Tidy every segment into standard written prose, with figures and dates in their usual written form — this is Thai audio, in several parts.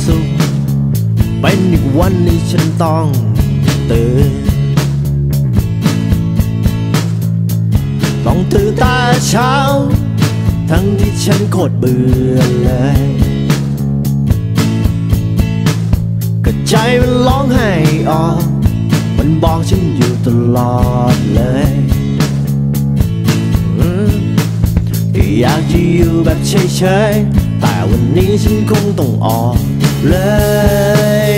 สุขเป็นอีกวันที่ฉันต้องตื่นแต่เช้าทั้งที่ฉันโคตรเบื่อเลยก็ใจมันร้องไห้ออกมันบอกฉันอยู่ตลอดเลยอยากจะอยู่แบบเฉยๆแต่วันนี้ฉันคงต้องออกเลย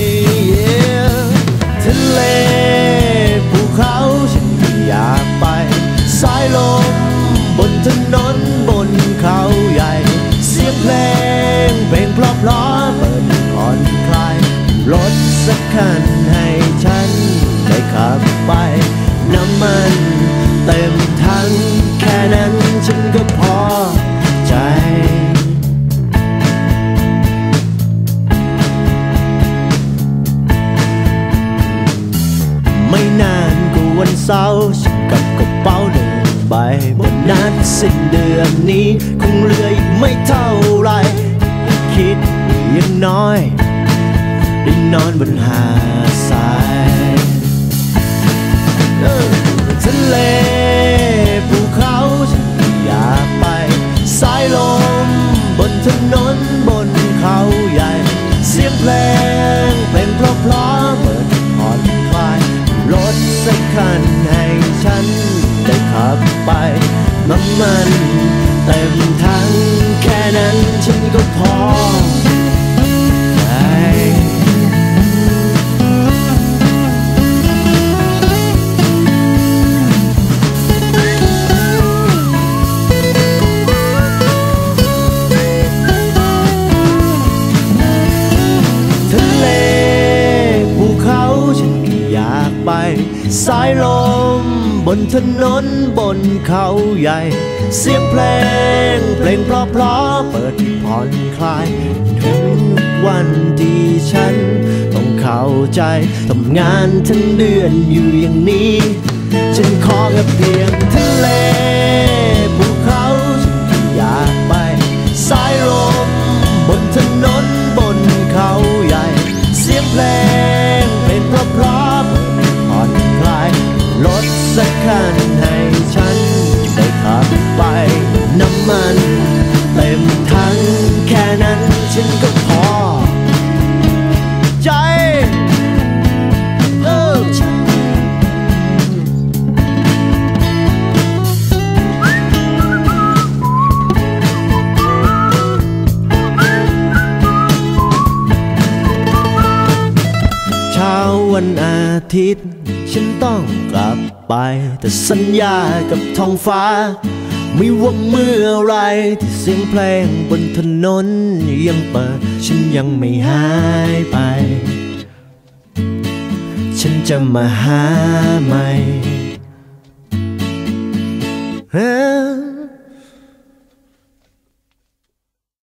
ทะเลภูเขาฉันอยากไปสายลมบนถนนบนเขาใหญ่เสียงเพลงเพราะเปิดผ่อนคลายรถสักคันให้ฉันได้ขับไปน้ำมันเต็มถังแค่นั้นฉันก็พอใจไม่นานก็วันเสาร์ฉันกับกระเป๋าหนึ่งใบบนนัดสิ้นเดือนนี้คงเหลืออีกไม่เท่าไรคิดยังน้อยได้นอนบนหาดทรายทะเลภูเขาฉันอยากไปสายลมบนถนนบนเขาใหญ่เสียงเพลงเพราะเปิดผ่อนคลายรถสักคันให้ฉันได้ขับไปน้ำมันเต็มถังแค่นั้นฉันก็พอไปสายลมบนถนนบนเขาใหญ่เสียงเพลงเพราะเปิดผ่อนคลายถึงวันที่ฉันต้องเข้าใจทำงานทั้งเดือนอยู่อย่างนี้ฉันขอแค่เพียงทะเลภูเขาฉันอยากไปสายลมบนถนนบนเขาใหญ่เสียงเพลงเพราะรถสักคันให้ฉันได้ขับไปน้ำมันเต็มถังแค่นั้นฉันก็พอใจเช้าวันอาทิตย์ฉันต้องกลับไปแต่สัญญากับท้องฟ้าไม่ว่าเมื่อไรที่เสียงเพลงบนถนนยังเปิดฉันยังไม่หายไปฉันจะมาหาใหม่